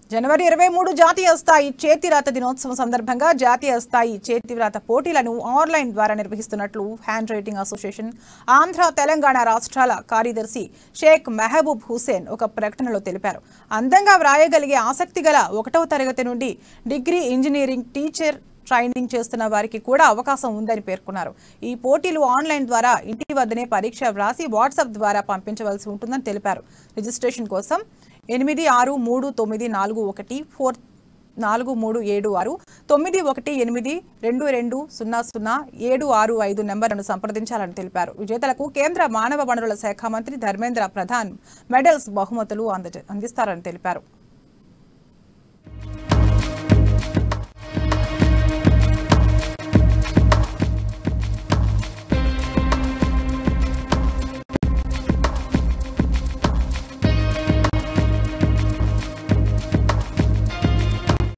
జనవరి 23 జాతీయ స్థాయి చేతిరాత దినోత్సవం సందర్భంగా జాతీయ స్థాయి చేతిరాత పోటీలను ఆన్లైన్ ద్వారా నిర్వహిస్తున్నట్లు hand writing association Andhra Telangana రాష్ట్రాల కార్యదర్శి షేక్ మెహబూబ్ హుసేన్ ఒక ప్రకటనలో తెలిపారు. అందంగా వ్రాయగలిగే ఆసక్తి గల 1వ తరగతి నుండి డిగ్రీ ఇంజనీరింగ్ టీచర్ ట్రైనింగ్ చేస్తున్న వారికి కూడా అవకాశం ఉందని పేర్కొన్నారు. ఈ పోటీలు ఆన్లైన్ ద్వారా ఇంటి వద్దనే పరీక్ష వ్రాసి వాట్సాప్ ద్వారా పంపించవలసి ఉంటుందని తెలిపారు. రిజిస్ట్రేషన్ కోసం 8634144376 9182200765 నెంబర్లను సంప్రదించాలని తెలిపారు. విజేతలకు కేంద్ర మానవ వనరుల శాఖ మంత్రి ధర్మేంద్ర ప్రధాన్ మెడల్స్ బహుమతులు అందిస్తారని తెలిపారు.